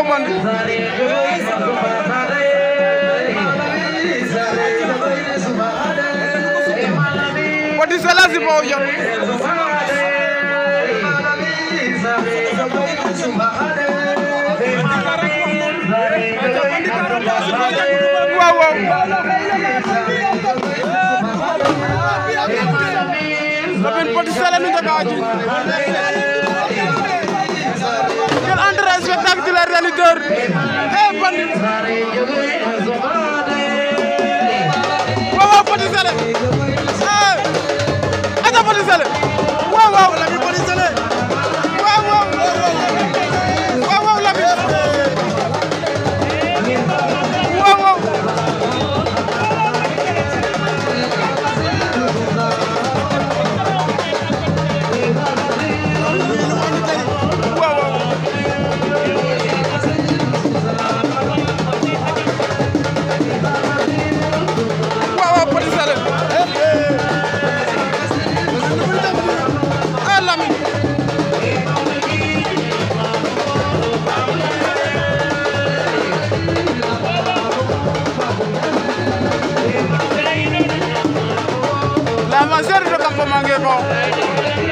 yow man Petit Sélé si fo jot waaw waaw Lamine Petit Sélé nu njëkk a aji quel entrée spectaculaire de lutteur ban waaw waaw Petit Sélé ata Petit Sélé waaw waaw Lamine Petit Sélé waaw waaw waaw waaw Lamine waaw waaw la majeure de Campo Mangué ko